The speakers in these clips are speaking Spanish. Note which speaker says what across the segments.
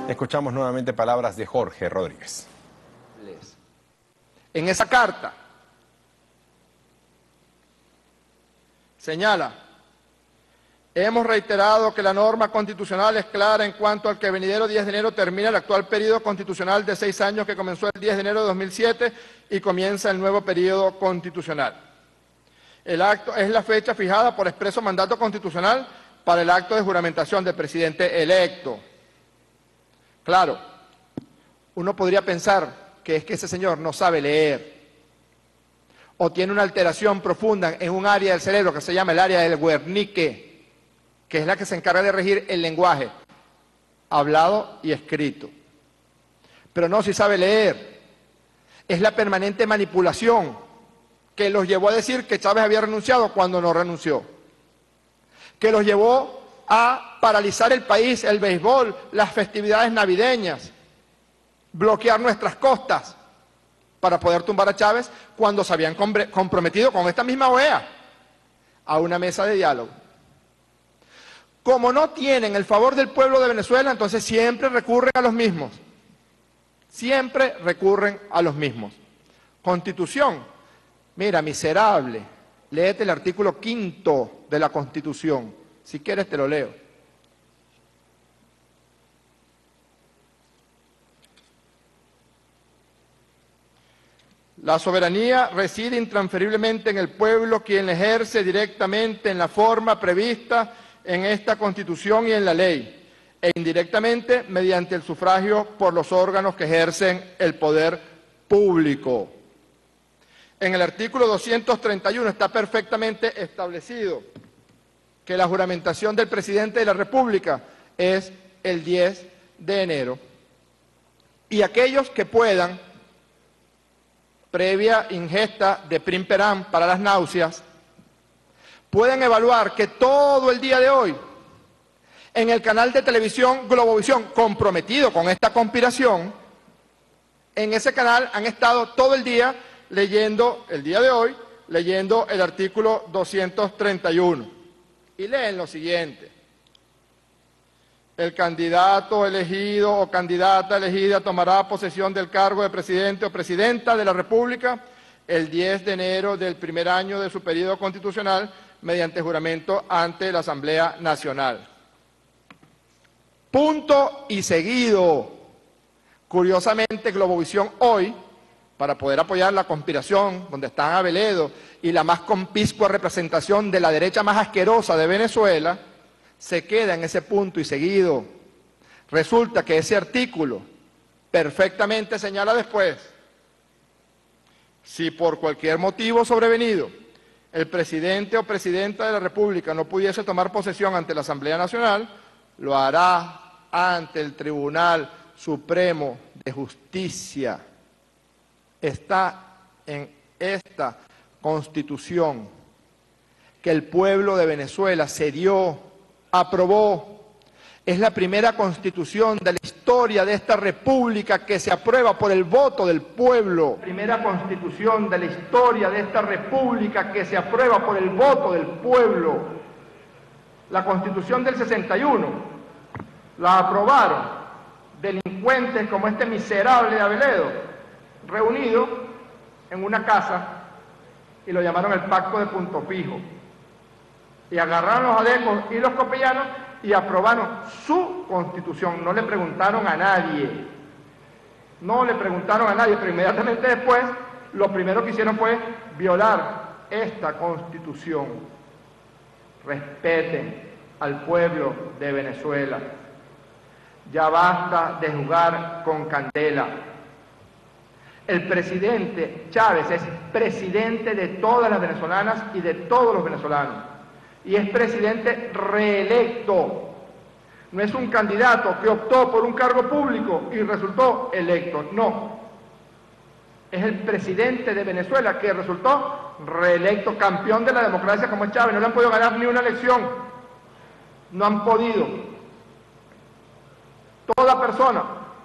Speaker 1: Escuchamos nuevamente palabras de Jorge Rodríguez.
Speaker 2: En esa carta señala: hemos reiterado que la norma constitucional es clara en cuanto al que el venidero 10 de enero termina el actual periodo constitucional de 6 años que comenzó el 10 de enero de 2007 y comienza el nuevo periodo constitucional. El acto es la fecha fijada por expreso mandato constitucional para el acto de juramentación del presidente electo. Claro, uno podría pensar que es que ese señor no sabe leer o tiene una alteración profunda en un área del cerebro que se llama el área del Wernicke, que es la que se encarga de regir el lenguaje hablado y escrito. Pero no, si sabe leer. Es la permanente manipulación que los llevó a decir que Chávez había renunciado cuando no renunció, que los llevó a paralizar el país, el béisbol, las festividades navideñas, bloquear nuestras costas para poder tumbar a Chávez cuando se habían comprometido con esta misma OEA a una mesa de diálogo. Como no tienen el favor del pueblo de Venezuela, entonces siempre recurren a los mismos. Siempre recurren a los mismos. Constitución. Mira, miserable, léete el artículo 5º de la Constitución. Si quieres te lo leo. La soberanía reside intransferiblemente en el pueblo, quien la ejerce directamente en la forma prevista en esta Constitución y en la ley, e indirectamente mediante el sufragio por los órganos que ejercen el poder público. En el artículo 231 está perfectamente establecido que la juramentación del presidente de la República es el 10 de enero. Y aquellos que puedan, previa ingesta de Primperan para las náuseas, pueden evaluar que todo el día de hoy, en el canal de televisión Globovisión, comprometido con esta conspiración, en ese canal han estado todo el día leyendo, el día de hoy, leyendo el artículo 231. Y leen lo siguiente: el candidato elegido o candidata elegida tomará posesión del cargo de presidente o presidenta de la República el 10 de enero del primer año de su periodo constitucional mediante juramento ante la Asamblea Nacional. Punto y seguido. Curiosamente, Globovisión hoy, para poder apoyar la conspiración, donde están Aveledo y la más conspicuo representación de la derecha más asquerosa de Venezuela, se queda en ese punto y seguido. Resulta que ese artículo perfectamente señala después: si por cualquier motivo sobrevenido el presidente o presidenta de la República no pudiese tomar posesión ante la Asamblea Nacional, lo hará ante el Tribunal Supremo de Justicia. Está en esta Constitución que el pueblo de Venezuela se dio, aprobó. Es la primera Constitución de la historia de esta República que se aprueba por el voto del pueblo. Primera Constitución de la historia de esta República que se aprueba por el voto del pueblo. La Constitución del 61 la aprobaron delincuentes como este miserable de Aveledo, reunido en una casa, y lo llamaron el Pacto de Punto Fijo. Y agarraron los adecos y los copellanos y aprobaron su Constitución. No le preguntaron a nadie. No le preguntaron a nadie, pero inmediatamente después lo primero que hicieron fue violar esta Constitución. Respeten al pueblo de Venezuela. Ya basta de jugar con candela. El presidente Chávez es presidente de todas las venezolanas y de todos los venezolanos. Y es presidente reelecto. No es un candidato que optó por un cargo público y resultó electo. No. Es el presidente de Venezuela que resultó reelecto, campeón de la democracia como es Chávez. No le han podido ganar ni una elección. No han podido. Toda persona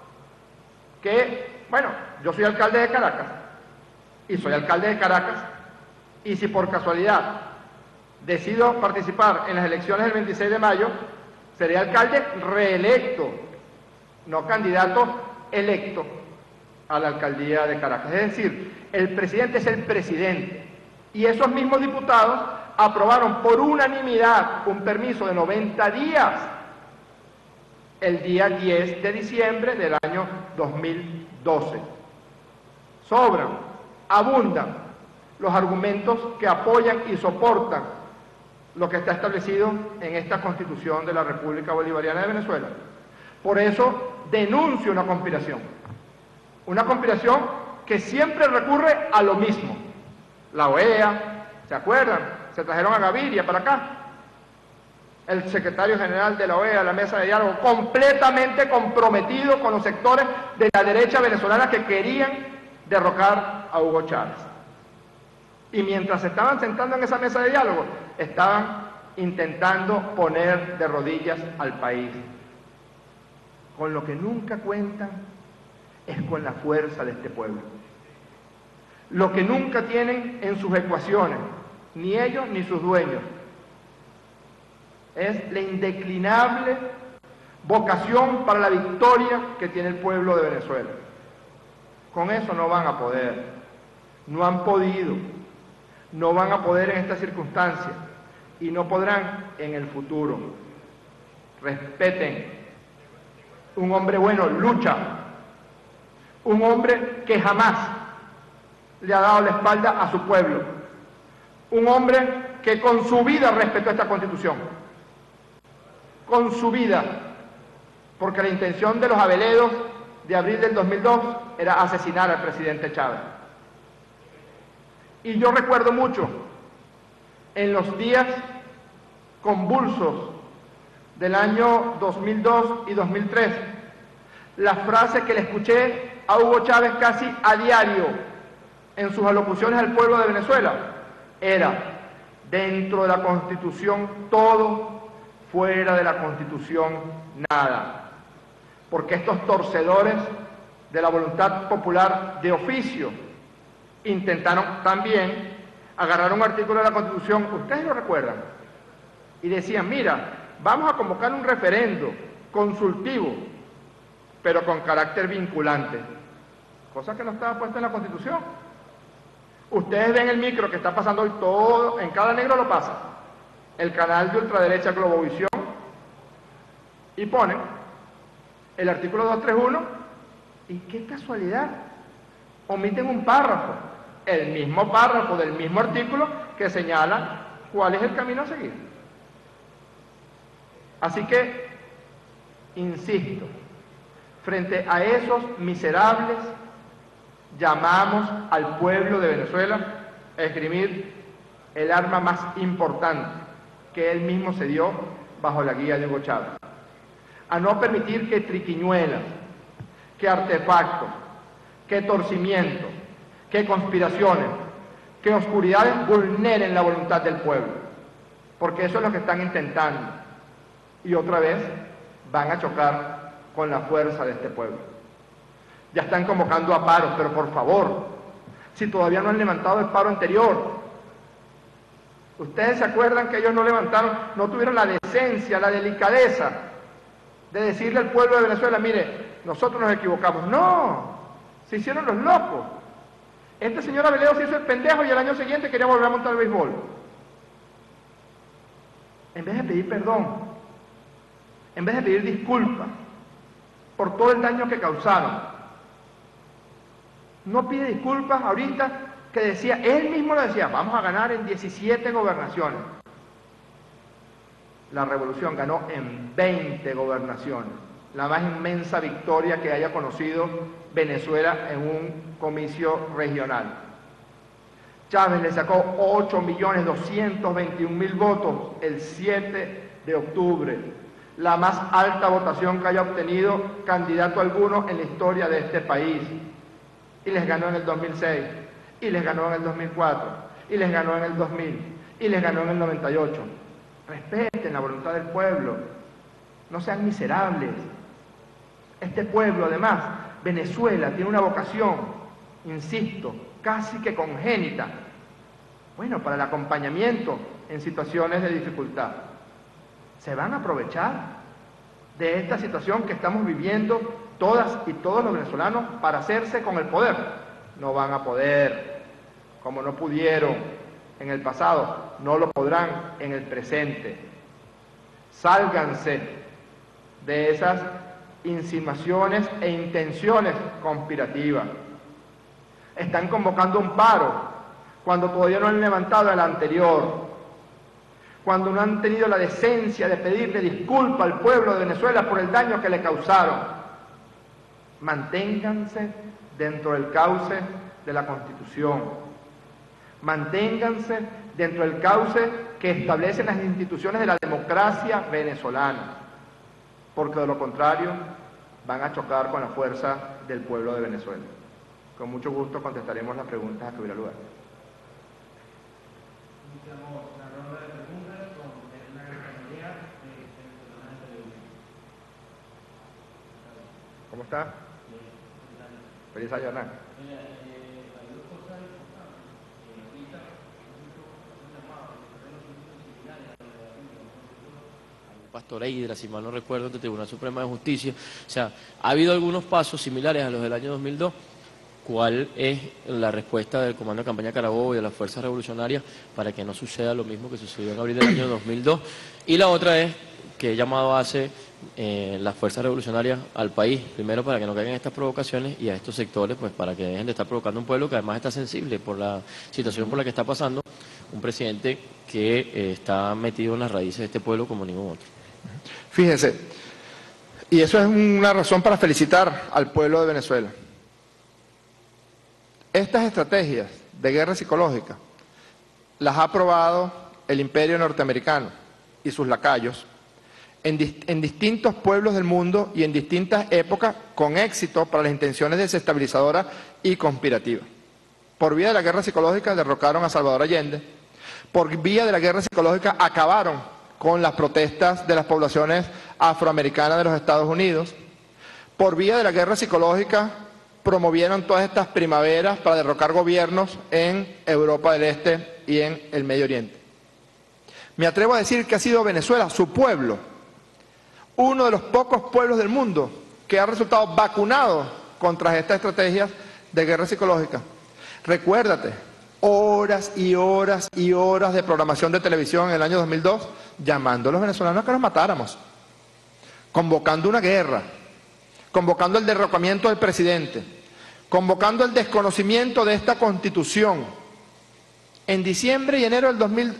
Speaker 2: que, bueno, yo soy alcalde de Caracas y soy alcalde de Caracas, y si por casualidad decido participar en las elecciones del 26 de mayo, seré alcalde reelecto. no candidato electo a la alcaldía de Caracas. Es decir, el presidente es el presidente. Y esos mismos diputados aprobaron por unanimidad un permiso de 90 días el día 10 de diciembre del año 2012. Sobran, abundan los argumentos que apoyan y soportan lo que está establecido en esta Constitución de la República Bolivariana de Venezuela. Por eso denuncio una conspiración que siempre recurre a lo mismo. La OEA, ¿se acuerdan? Se trajeron a Gaviria para acá. El secretario general de la OEA, la mesa de diálogo, completamente comprometido con los sectores de la derecha venezolana que querían derrocar a Hugo Chávez. Y mientras se estaban sentando en esa mesa de diálogo, estaban intentando poner de rodillas al país. Con lo que nunca cuentan es con la fuerza de este pueblo. Lo que nunca tienen en sus ecuaciones, ni ellos ni sus dueños, es la indeclinable vocación para la victoria que tiene el pueblo de Venezuela. Con eso no van a poder, no han podido, no van a poder en esta circunstancia y no podrán en el futuro. Respeten. Un hombre bueno lucha. Un hombre que jamás le ha dado la espalda a su pueblo. Un hombre que con su vida respetó esta Constitución. Con su vida. Porque la intención de los Abeledos de abril del 2002 era asesinar al presidente Chávez. Y yo recuerdo mucho, en los días convulsos del año 2002 y 2003, la frase que le escuché a Hugo Chávez casi a diario en sus alocuciones al pueblo de Venezuela era: dentro de la Constitución todo, fuera de la Constitución nada. Porque estos torcedores de la voluntad popular de oficio intentaron también agarrar un artículo de la Constitución, ustedes lo recuerdan, y decían: mira, vamos a convocar un referendo consultivo, pero con carácter vinculante, cosa que no estaba puesta en la Constitución. Ustedes ven el micro que está pasando hoy, todo, en cada negro lo pasa, el canal de ultraderecha Globovisión, y ponen el artículo 231, y qué casualidad, omiten un párrafo, el mismo párrafo del mismo artículo que señala cuál es el camino a seguir. Así que, insisto, frente a esos miserables, llamamos al pueblo de Venezuela a esgrimir el arma más importante que él mismo se dio bajo la guía de Hugo Chávez. A no permitir que triquiñuelas, que artefactos, que torcimientos, que conspiraciones, que oscuridades vulneren la voluntad del pueblo, porque eso es lo que están intentando, y otra vez van a chocar con la fuerza de este pueblo. Ya están convocando a paros, pero por favor, si todavía no han levantado el paro anterior, ustedes se acuerdan que ellos no levantaron, no tuvieron la decencia, la delicadeza de decirle al pueblo de Venezuela: mire, nosotros nos equivocamos. No, se hicieron los locos. Este señor Abeledo se hizo el pendejo y el año siguiente quería volver a montar el béisbol. En vez de pedir perdón, en vez de pedir disculpas por todo el daño que causaron, no pide disculpas ahorita, que decía, él mismo lo decía: vamos a ganar en 17 gobernaciones. La revolución ganó en 20 gobernaciones, la más inmensa victoria que haya conocido Venezuela en un comicio regional. Chávez le sacó 8.221.000 votos el 7 de octubre, la más alta votación que haya obtenido candidato alguno en la historia de este país. Y les ganó en el 2006, y les ganó en el 2004, y les ganó en el 2000, y les ganó en el 98. Respeten la voluntad del pueblo, no sean miserables. Este pueblo, además, Venezuela, tiene una vocación, insisto, casi que congénita, bueno, para el acompañamiento en situaciones de dificultad. Se van a aprovechar de esta situación que estamos viviendo todas y todos los venezolanos para hacerse con el poder. No van a poder, como no pudieron en el pasado, no lo podrán en el presente. Sálganse de esas insinuaciones e intenciones conspirativas. Están convocando un paro cuando todavía no han levantado el anterior, cuando no han tenido la decencia de pedirle disculpa al pueblo de Venezuela por el daño que le causaron. Manténganse dentro del cauce de la Constitución. Manténganse dentro del cauce que establecen las instituciones de la democracia venezolana, porque de lo contrario van a chocar con la fuerza del pueblo de Venezuela. Con mucho gusto contestaremos las preguntas que hubiera lugar. ¿Cómo está? Feliz año, Hernán.
Speaker 3: Pastoreira, si mal no recuerdo, del Tribunal Supremo de Justicia. O sea, ha habido algunos pasos similares a los del año 2002. ¿Cuál es la respuesta del Comando de Campaña Carabobo y de las Fuerzas Revolucionarias para que no suceda lo mismo que sucedió en abril del año 2002? Y la otra es que he llamado hace las Fuerzas Revolucionarias al país, primero para que no caigan estas provocaciones y a estos sectores, pues para que dejen de estar provocando un pueblo que además está sensible por la situación por la que está pasando, un presidente que está metido en las raíces de este pueblo como ningún otro.
Speaker 2: Fíjense, y eso es una razón para felicitar al pueblo de Venezuela. Estas estrategias de guerra psicológica las ha probado el imperio norteamericano y sus lacayos en distintos pueblos del mundo y en distintas épocas con éxito para las intenciones desestabilizadoras y conspirativas. Por vía de la guerra psicológica derrocaron a Salvador Allende, por vía de la guerra psicológica acabaron con las protestas de las poblaciones afroamericanas de los Estados Unidos, por vía de la guerra psicológica promovieron todas estas primaveras para derrocar gobiernos en Europa del Este y en el Medio Oriente. Me atrevo a decir que ha sido Venezuela, su pueblo, uno de los pocos pueblos del mundo que ha resultado vacunado contra estas estrategias de guerra psicológica. Recuérdate, horas y horas y horas de programación de televisión en el año 2002, llamando a los venezolanos a que los matáramos, convocando una guerra, convocando el derrocamiento del presidente, convocando el desconocimiento de esta Constitución. En diciembre del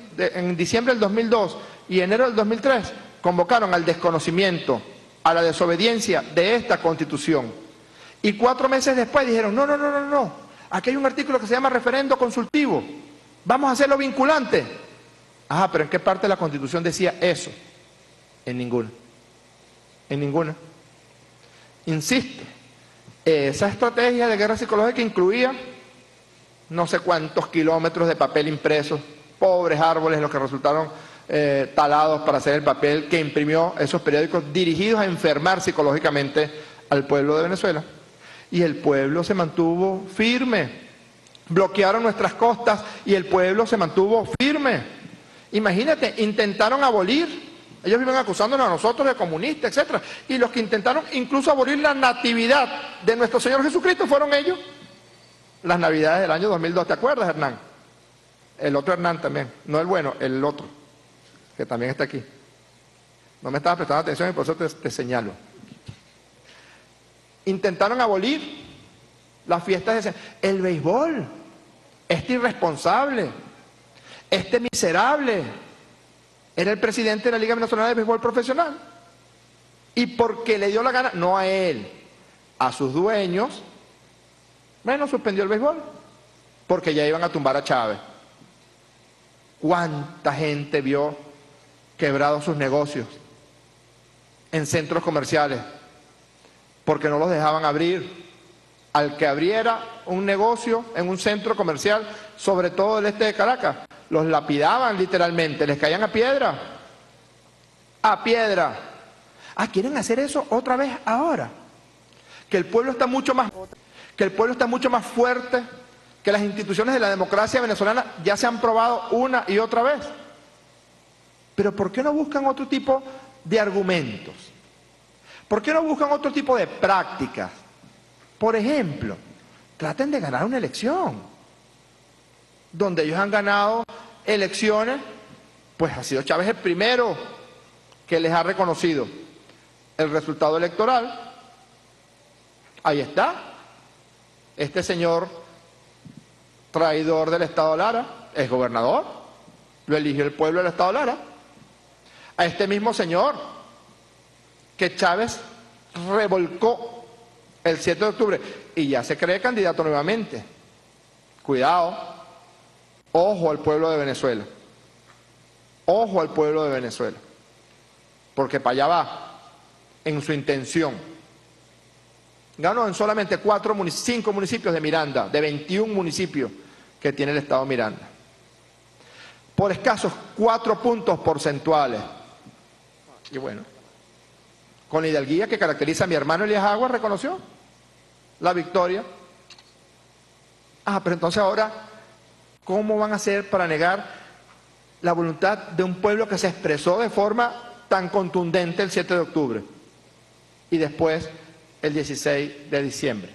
Speaker 2: 2002 y enero del 2003 convocaron al desconocimiento, a la desobediencia de esta Constitución. Y 4 meses después dijeron, no, aquí hay un artículo que se llama referendo consultivo, vamos a hacerlo vinculante. Ajá, pero ¿en qué parte de la Constitución decía eso? En ninguna. En ninguna. Insisto, esa estrategia de guerra psicológica incluía no sé cuántos kilómetros de papel impreso, pobres árboles los que resultaron talados para hacer el papel que imprimió esos periódicos dirigidos a enfermar psicológicamente al pueblo de Venezuela. Y el pueblo se mantuvo firme. Bloquearon nuestras costas y el pueblo se mantuvo firme. Imagínate, intentaron abolir, ellos viven acusándonos a nosotros de comunistas, etc. Y los que intentaron incluso abolir la natividad de nuestro Señor Jesucristo fueron ellos. Las navidades del año 2002, ¿te acuerdas, Hernán? El otro Hernán también, no el bueno, el otro, que también está aquí. No me estabas prestando atención y por eso te señalo. Intentaron abolir las fiestas de el béisbol, este irresponsable, este miserable, era el presidente de la Liga Venezolana de Béisbol Profesional. Y porque le dio la gana, no a él, a sus dueños, bueno, suspendió el béisbol, porque ya iban a tumbar a Chávez. ¿Cuánta gente vio quebrados sus negocios en centros comerciales? Porque no los dejaban abrir. Al que abriera un negocio en un centro comercial, sobre todo del este de Caracas, los lapidaban literalmente, les caían a piedra. A piedra. Ah, ¿quieren hacer eso otra vez ahora? Que el pueblo está mucho más fuerte, que las instituciones de la democracia venezolana ya se han probado una y otra vez. Pero ¿por qué no buscan otro tipo de argumentos? ¿Por qué no buscan otro tipo de prácticas? Por ejemplo, traten de ganar una elección. Donde ellos han ganado elecciones, pues ha sido Chávez el primero que les ha reconocido el resultado electoral. Ahí está. Este señor traidor del Estado Lara es gobernador. Lo eligió el pueblo del Estado Lara. A este mismo señor que Chávez revolcó el 7 de octubre y ya se cree candidato nuevamente. Cuidado, ojo al pueblo de Venezuela, ojo al pueblo de Venezuela, porque para allá va en su intención. Ganó en solamente 5 municipios de Miranda, de 21 municipios que tiene el Estado Miranda, por escasos 4 puntos porcentuales. Y bueno, con la hidalguía que caracteriza a mi hermano Elías Aguas, reconoció la victoria. Pero entonces ahora, ¿cómo van a hacer para negar la voluntad de un pueblo que se expresó de forma tan contundente el 7 de octubre y después el 16 de diciembre?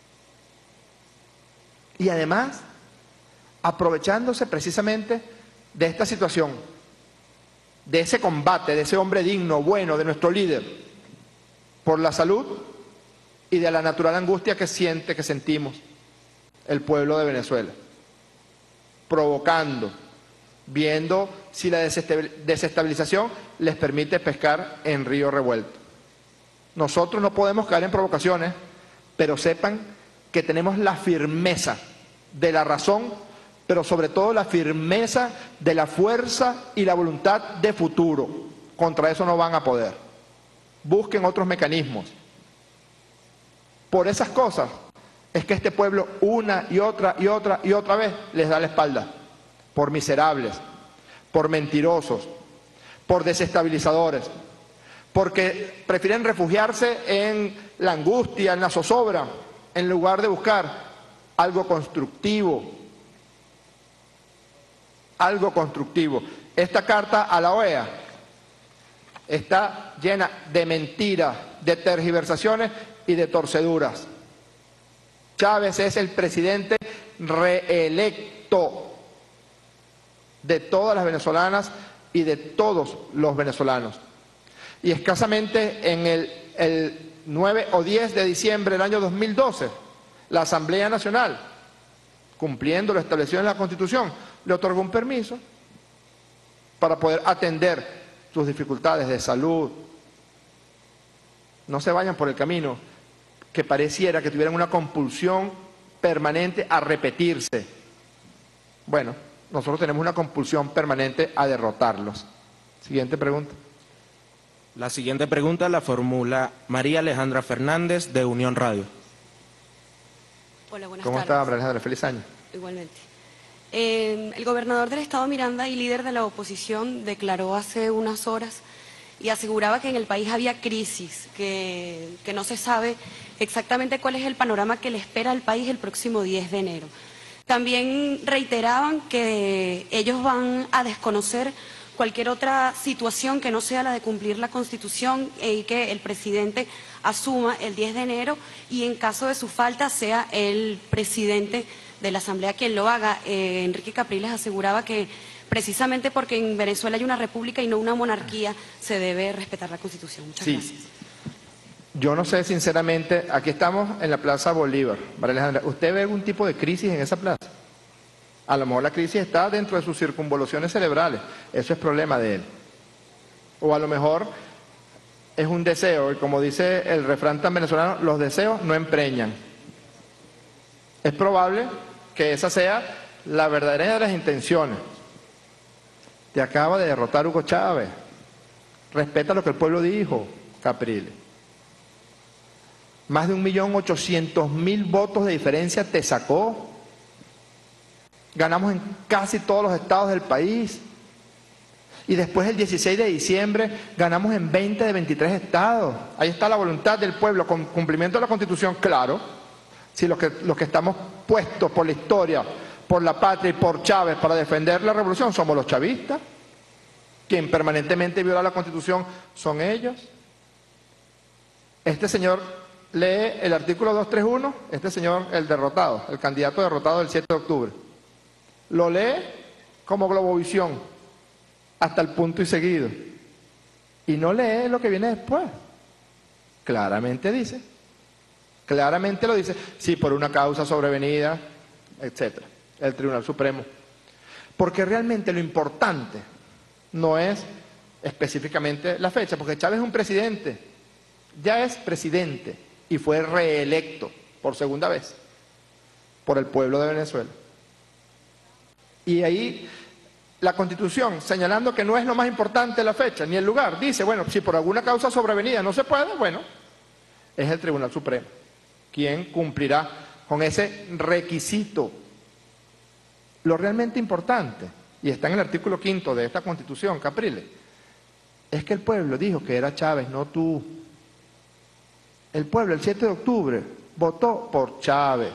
Speaker 2: Y además, aprovechándose precisamente de esta situación, de ese combate, de ese hombre digno, bueno, de nuestro líder, por la salud y de la natural angustia que sentimos el pueblo de Venezuela, provocando, viendo si la desestabilización les permite pescar en río revuelto. Nosotros no podemos caer en provocaciones, pero sepan que tenemos la firmeza de la razón, pero sobre todo la firmeza de la fuerza y la voluntad de futuro. Contra eso no van a poder. Busquen otros mecanismos. Por esas cosas es que este pueblo una y otra vez les da la espalda. Por miserables, por mentirosos, por desestabilizadores, porque prefieren refugiarse en la angustia, en la zozobra, en lugar de buscar algo constructivo. Algo constructivo. Esta carta a la OEA está llena de mentiras, de tergiversaciones y de torceduras. Chávez es el presidente reelecto de todas las venezolanas y de todos los venezolanos. Y escasamente en el 9 o 10 de diciembre del año 2012, la Asamblea Nacional, cumpliendo lo establecido en la Constitución, le otorgó un permiso para poder atender sus dificultades de salud. No se vayan por el camino que pareciera que tuvieran una compulsión permanente a repetirse. Bueno, nosotros tenemos una compulsión permanente a derrotarlos. Siguiente pregunta.
Speaker 4: La siguiente pregunta la formula María Alejandra Fernández, de Unión Radio.
Speaker 5: Hola, buenas tardes.
Speaker 2: ¿Cómo está, María Alejandra? Feliz año.
Speaker 5: Igualmente. El gobernador del Estado Miranda y líder de la oposición declaró hace unas horas y aseguraba que en el país había crisis, que no se sabe exactamente cuál es el panorama que le espera al país el próximo 10 de enero. También reiteraban que ellos van a desconocer cualquier otra situación que no sea la de cumplir la Constitución y que el presidente asuma el 10 de enero y en caso de su falta sea el presidente de la Asamblea quien lo haga. Enrique Capriles aseguraba que precisamente porque en Venezuela hay una república y no una monarquía, se debe respetar la Constitución. Muchas gracias.
Speaker 2: Yo no sé, sinceramente, aquí estamos en la Plaza Bolívar. María Alejandra, ¿usted ve algún tipo de crisis en esa plaza? A lo mejor la crisis está dentro de sus circunvoluciones cerebrales. Eso es problema de él. O a lo mejor es un deseo, y como dice el refrán tan venezolano, los deseos no empreñan. Es probable que esa sea la verdadera de las intenciones. Te acaba de derrotar Hugo Chávez. Respeta lo que el pueblo dijo, Capriles. Más de 1.800.000 votos de diferencia te sacó. Ganamos en casi todos los estados del país. Y después el 16 de diciembre ganamos en 20 de 23 estados. Ahí está la voluntad del pueblo, con cumplimiento de la Constitución, claro. Si los que estamos puestos por la historia, por la patria y por Chávez para defender la revolución somos los chavistas, quien permanentemente viola la Constitución son ellos. Este señor lee el artículo 231, este señor, el derrotado, el candidato derrotado del 7 de octubre. Lo lee como globovisión, hasta el punto y seguido. Y no lee lo que viene después. Claramente dice, claramente lo dice, sí, por una causa sobrevenida, etcétera, el Tribunal Supremo. Porque realmente lo importante no es específicamente la fecha, porque Chávez es un presidente, ya es presidente y fue reelecto por segunda vez por el pueblo de Venezuela. Y ahí la Constitución, señalando que no es lo más importante la fecha ni el lugar, dice, bueno, si por alguna causa sobrevenida no se puede, bueno, es el Tribunal Supremo quien cumplirá con ese requisito. Lo realmente importante, y está en el artículo 5 de esta Constitución, Capriles, es que el pueblo dijo que era Chávez, no tú. El pueblo el 7 de octubre votó por Chávez.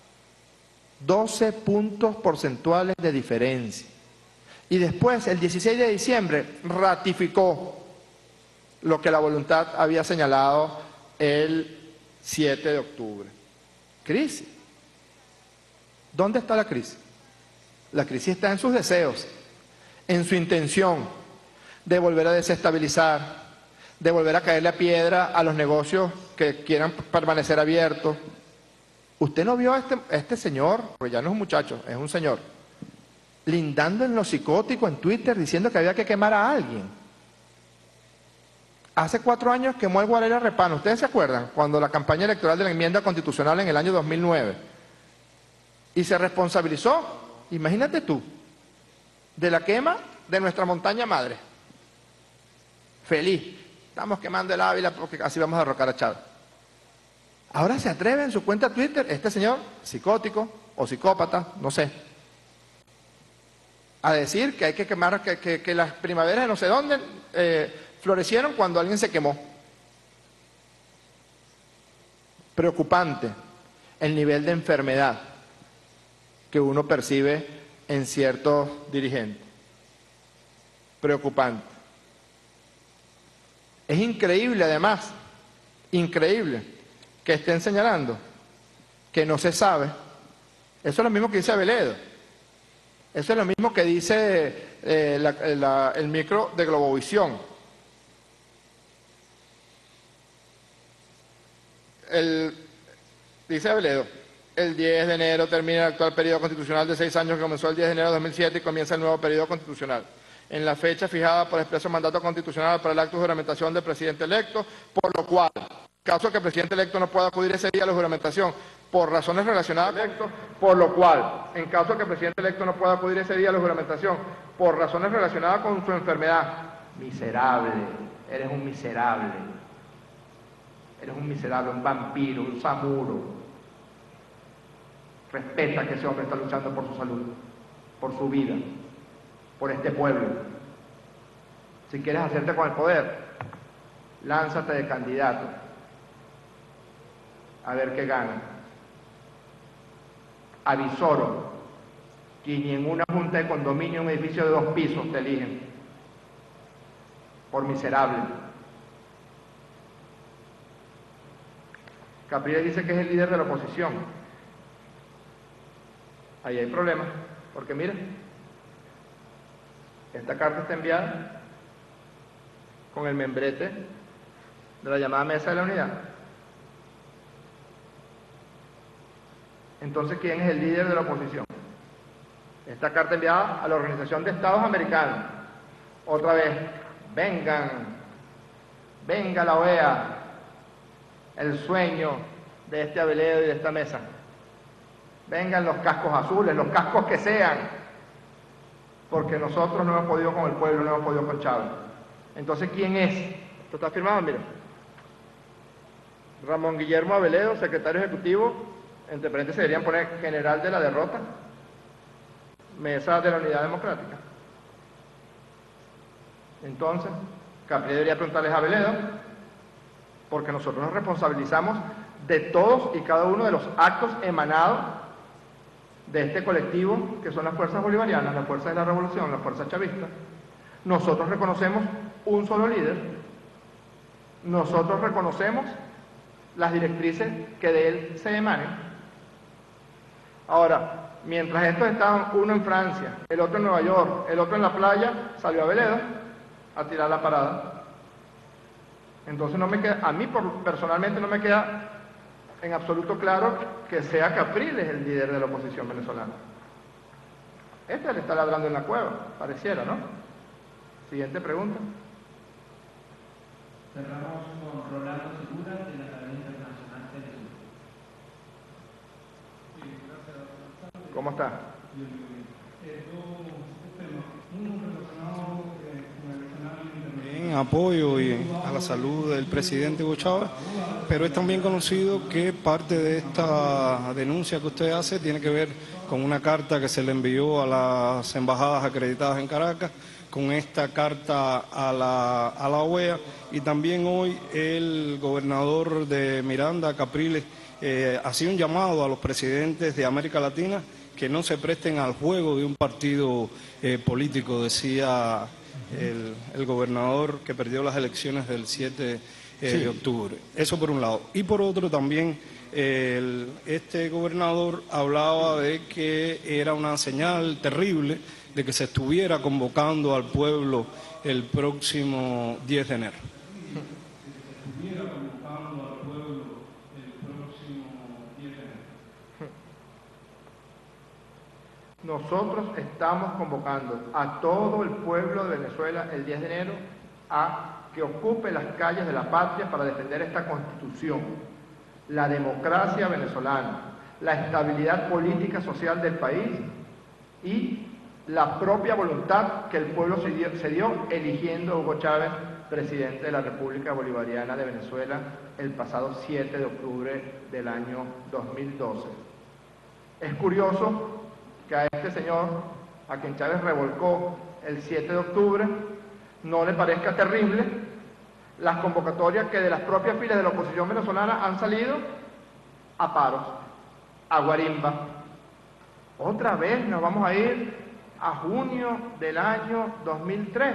Speaker 2: 12 puntos porcentuales de diferencia. Y después, el 16 de diciembre, ratificó lo que la voluntad había señalado el 7 de octubre. Crisis. ¿Dónde está la crisis? La crisis está en sus deseos, en su intención de volver a desestabilizar, de volver a caerle a piedra a los negocios que quieran permanecer abiertos. ¿Usted no vio a este señor, porque ya no es un muchacho, es un señor, lindando en lo psicótico en Twitter diciendo que había que quemar a alguien? Hace 4 años quemó el Guarela Repano. ¿Ustedes se acuerdan? Cuando la campaña electoral de la enmienda constitucional en el año 2009. Y se responsabilizó, imagínate tú, de la quema de nuestra montaña madre. Feliz. Estamos quemando el Ávila porque así vamos a derrocar a Chávez. Ahora se atreve en su cuenta Twitter, este señor, psicótico o psicópata, no sé, a decir que hay que quemar, que las primaveras de no sé dónde florecieron cuando alguien se quemó. Preocupante el nivel de enfermedad que uno percibe en ciertos dirigentes. Preocupante. Es increíble además, increíble, que estén señalando que no se sabe. Eso es lo mismo que dice Aveledo. Eso es lo mismo que dice el micro de Globovisión. Dice Aveledo, el 10 de enero termina el actual periodo constitucional de 6 años que comenzó el 10 de enero de 2007 y comienza el nuevo periodo constitucional. En la fecha fijada por expreso mandato constitucional para el acto de juramentación del presidente electo, por lo cual, en caso que el presidente electo no pueda acudir ese día a la juramentación por razones relacionadas con electo, por lo cual, en caso que el presidente electo no pueda acudir ese día a la juramentación por razones relacionadas con su enfermedad, miserable, eres un miserable, un vampiro, un samuro. Respeta que ese hombre está luchando por su salud, por su vida, por este pueblo. Si quieres hacerte con el poder, lánzate de candidato, a ver qué gana. Avisoro que ni en una junta de condominio, un edificio de 2 pisos, te eligen por miserable. Capriles dice que es el líder de la oposición. Ahí hay problemas, porque mira, esta carta está enviada con el membrete de la llamada Mesa de la Unidad. Entonces, ¿quién es el líder de la oposición? Esta carta enviada a la Organización de Estados Americanos. Otra vez, venga la OEA, el sueño de este Aveledo y de esta mesa. Vengan los cascos azules, los cascos que sean, porque nosotros no hemos podido con el pueblo, no hemos podido con Chávez. Entonces, ¿quién es? Esto está firmado, mira. Ramón Guillermo Aveledo, secretario ejecutivo, entre paréntesis deberían poner general de la derrota, Mesa de la Unidad Democrática. Entonces, Capriles debería preguntarles a Aveledo, porque nosotros nos responsabilizamos de todos y cada uno de los actos emanados de este colectivo, que son las fuerzas bolivarianas, las fuerzas de la revolución, las fuerzas chavistas. Nosotros reconocemos un solo líder, nosotros reconocemos las directrices que de él se emanen. Ahora, mientras estos estaban, uno en Francia, el otro en Nueva York, el otro en la playa, salió Aveledo a tirar la parada. Entonces no me queda, a mí personalmente no me queda en absoluto claro que sea Capriles el líder de la oposición venezolana. Este le está ladrando en la cueva, pareciera, ¿no? Siguiente pregunta.
Speaker 6: Cerramos con Rolando Segura, de la Cadena Internacional Telesur.
Speaker 2: ¿Cómo está?
Speaker 7: En apoyo y a la salud del presidente Hugo Chávez, pero es también conocido que parte de esta denuncia que usted hace tiene que ver con una carta que se le envió a las embajadas acreditadas en Caracas, con esta carta a la OEA, y también hoy el gobernador de Miranda, Capriles, hacía un llamado a los presidentes de América Latina que no se presten al juego de un partido político, decía el gobernador que perdió las elecciones del 7 de octubre. Eso por un lado. Y por otro también, este gobernador hablaba de que era una señal terrible de que se estuviera convocando al pueblo el próximo 10 de enero.
Speaker 2: Nosotros estamos convocando a todo el pueblo de Venezuela el 10 de enero a que ocupe las calles de la patria para defender esta Constitución, la democracia venezolana, la estabilidad política social del país y la propia voluntad que el pueblo se dio eligiendo a Hugo Chávez presidente de la República Bolivariana de Venezuela el pasado 7 de octubre del año 2012. Es curioso que a este señor, a quien Chávez revolcó el 7 de octubre, no le parezca terrible las convocatorias que de las propias filas de la oposición venezolana han salido a paros, a guarimba. Otra vez nos vamos a ir a junio del año 2003.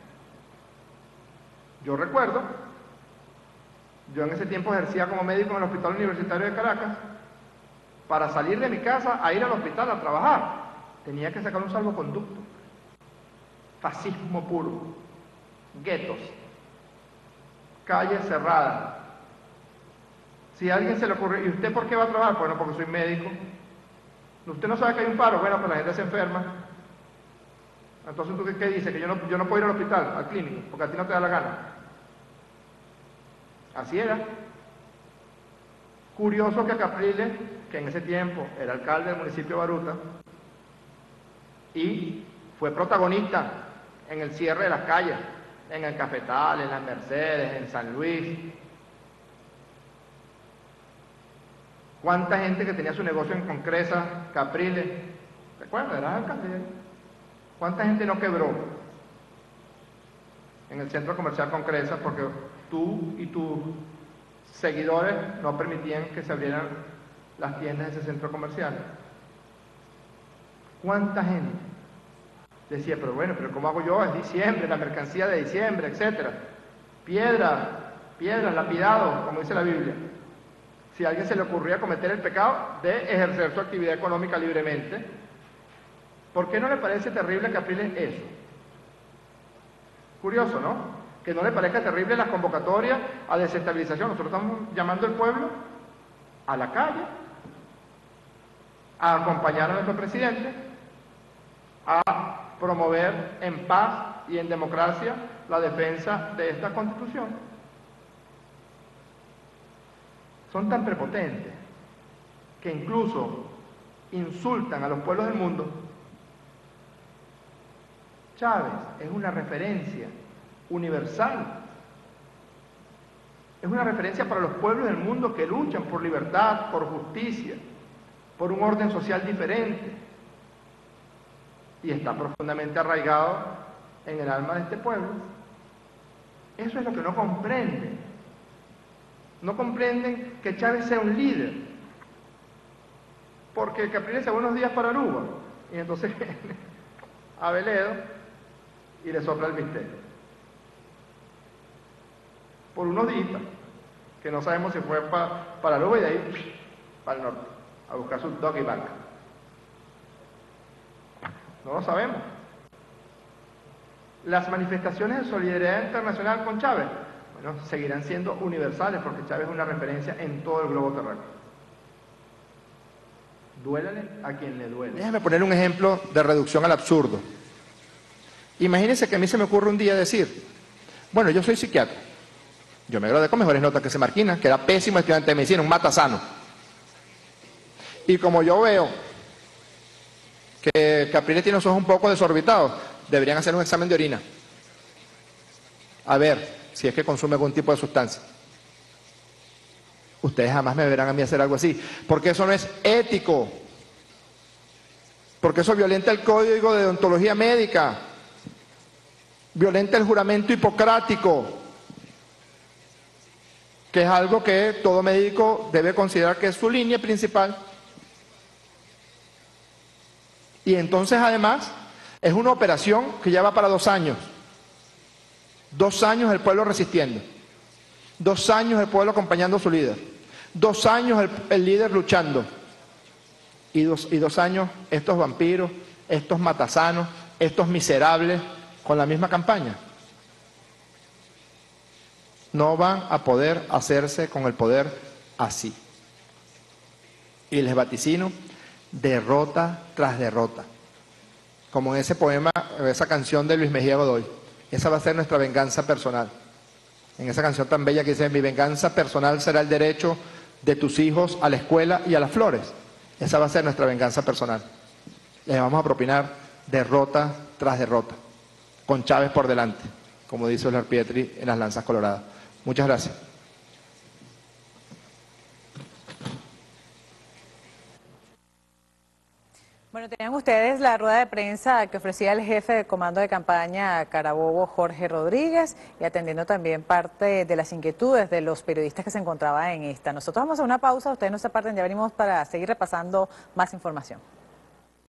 Speaker 2: Yo recuerdo, yo en ese tiempo ejercía como médico en el Hospital Universitario de Caracas. Para salir de mi casa a ir al hospital a trabajar, tenía que sacar un salvoconducto. Fascismo puro, guetos, calles cerradas. Si a alguien se le ocurre, ¿y usted por qué va a trabajar? Bueno, porque soy médico. ¿Usted no sabe que hay un paro? Bueno, pues la gente se enferma. Entonces, ¿tú qué dices? Que yo no puedo ir al hospital, al clínico, porque a ti no te da la gana. Así era. Curioso que Capriles, que en ese tiempo era alcalde del municipio de Baruta, y fue protagonista en el cierre de las calles, en el Cafetal, en las Mercedes, en San Luis. ¿Cuánta gente que tenía su negocio en Concresa, Capriles? ¿Recuerdas? Era alcalde. ¿Cuánta gente no quebró en el centro comercial Concresa porque tú y tus seguidores no permitían que se abrieran las tiendas de ese centro comercial? ¿Cuánta gente decía, pero bueno, pero ¿cómo hago yo? Es diciembre, la mercancía de diciembre, etcétera. Piedras, lapidado, como dice la Biblia. Si a alguien se le ocurría cometer el pecado de ejercer su actividad económica libremente, ¿por qué no le parece terrible a Capriles eso? Curioso, ¿no? Que no le parezca terrible las convocatorias a desestabilización. Nosotros estamos llamando al pueblo a la calle, a acompañar a nuestro presidente, a promover en paz y en democracia la defensa de esta Constitución. Son tan prepotentes que incluso insultan a los pueblos del mundo. Chávez es una referencia universal. Es una referencia para los pueblos del mundo que luchan por libertad, por justicia, por un orden social diferente. Y está profundamente arraigado en el alma de este pueblo. Eso es lo que no comprenden. No comprenden que Chávez sea un líder. Porque Capriles se va unos días para Aruba. Y entonces a Veledo y le sopla el bistec. Por unos días. que no sabemos si fue para Aruba y de ahí para el norte, a buscar su doggy bag. No lo sabemos. Las manifestaciones de solidaridad internacional con Chávez, bueno, seguirán siendo universales porque Chávez es una referencia en todo el globo terráqueo. Duélale a quien le duele. Déjame poner un ejemplo de reducción al absurdo. Imagínense que a mí se me ocurre un día decir, bueno, yo soy psiquiatra, yo me gradué con mejores notas que ese Marquina, que era pésimo estudiante de medicina, un matasano. Y como yo veo que Capriles tiene los ojos un poco desorbitados, deberían hacer un examen de orina. A ver si es que consume algún tipo de sustancia. Ustedes jamás me verán a mí hacer algo así, porque eso no es ético, porque eso violenta el código de deontología médica, violenta el juramento hipocrático, que es algo que todo médico debe considerar que es su línea principal. Y entonces además es una operación que ya va para 2 años. 2 años el pueblo resistiendo. 2 años el pueblo acompañando a su líder. 2 años el líder luchando. Y dos años estos vampiros, estos matasanos, estos miserables con la misma campaña. No van a poder hacerse con el poder así. Y les vaticino derrota tras derrota. Como en ese poema, esa canción de Luis Mejía Godoy. Esa va a ser nuestra venganza personal. En esa canción tan bella que dice, mi venganza personal será el derecho de tus hijos a la escuela y a las flores. Esa va a ser nuestra venganza personal. Les vamos a propinar derrota tras derrota, con Chávez por delante, como dice Oslar Pietri en Las Lanzas Coloradas. Muchas gracias.
Speaker 8: Bueno, tenían ustedes la rueda de prensa que ofrecía el jefe de comando de campaña Carabobo, Jorge Rodríguez, y atendiendo también parte de las inquietudes de los periodistas que se encontraban en esta. Nosotros vamos a una pausa, ustedes no se aparten, ya venimos para seguir repasando más información.